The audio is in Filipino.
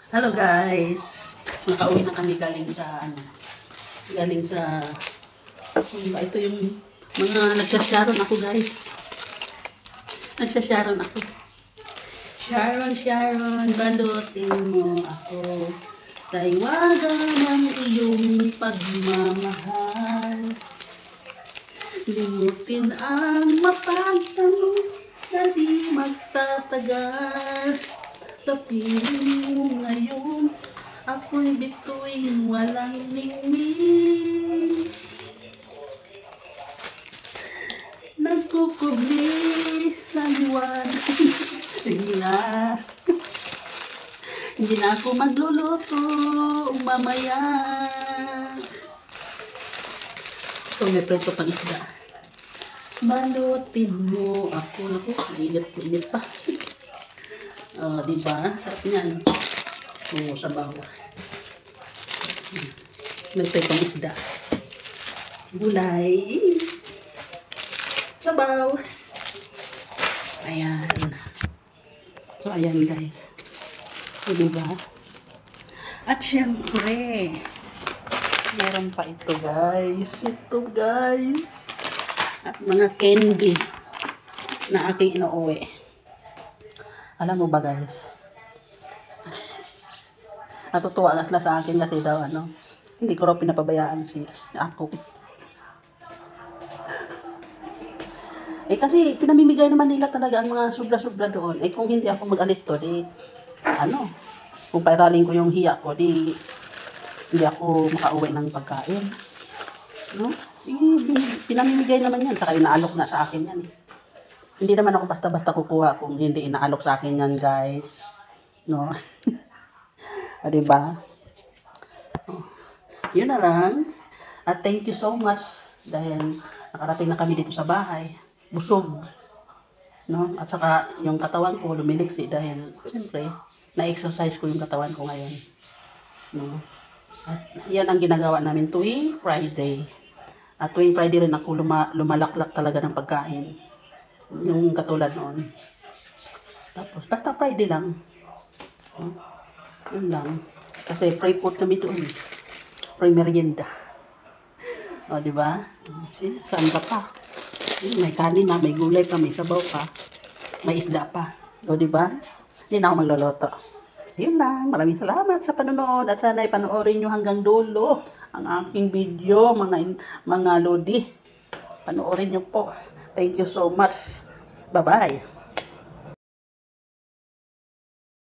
Hello guys. Nakauwi na kami galing sa ito yung mga nagsasharon ako guys. Nagsasharon ako. Sharon, balutin mo ako. Taiwagan ng iyong pagmamahal. Limutin ang mapagtanong na di magtatagal. Tapirin mo ngayon, ako'y bituin walang ningning. Nagkukubli sa liwanag. Sige na. Hindi na ako magluluto mamaya. Ito, may preto pang isda. Balutin mo ako. Naku, init pa. Diba? Sarap niyan. Sa bawah. May pretong isda. Gulay. Sabaw. Ayan. So, ayan guys. So, diba? At syempre, meron pa ito guys. Ito guys. At mga candy na aking inuuwi. Alam mo ba guys? Natutuwa na sila sa akin kasi daw hindi ko raw pinapabayaan ako. Kasi pinamimigay naman nila talaga ang mga sobra-sobra doon. Kung hindi ako mag-alis to, kung pairaling ko yung hiya ko, hindi ako makauwi ng pagkain. No? Pinamimigay naman yan, saka inaalok na sa akin yan. Hindi naman ako basta-basta kukuha kung hindi inaalok sa akin yan, guys. No? Diba? Yun na lang. At thank you so much dahil nakarating na kami dito sa bahay. Busog. No? At saka yung katawan ko lumiliksi dahil siyempre na-exercise ko yung katawan ko ngayon. No? At yan ang ginagawa namin tuwing Friday. At tuwing Friday rin ako lumalaklak talaga ng pagkain. Yung katulad noon. Tapos basta Friday lang. No? Yun lang. Kasi pray food kami doon. Pray merienda. Diba? Saan ka pa? May kanin na, may gulay pa, may sabaw pa, may isda pa. Diba? Hindi na ako magluluto. Yun lang. Maraming salamat sa panonood at sana ipanoorin nyo hanggang dulo ang aking video, mga lodi. Panoorin nyo po. Thank you so much. Bye-bye.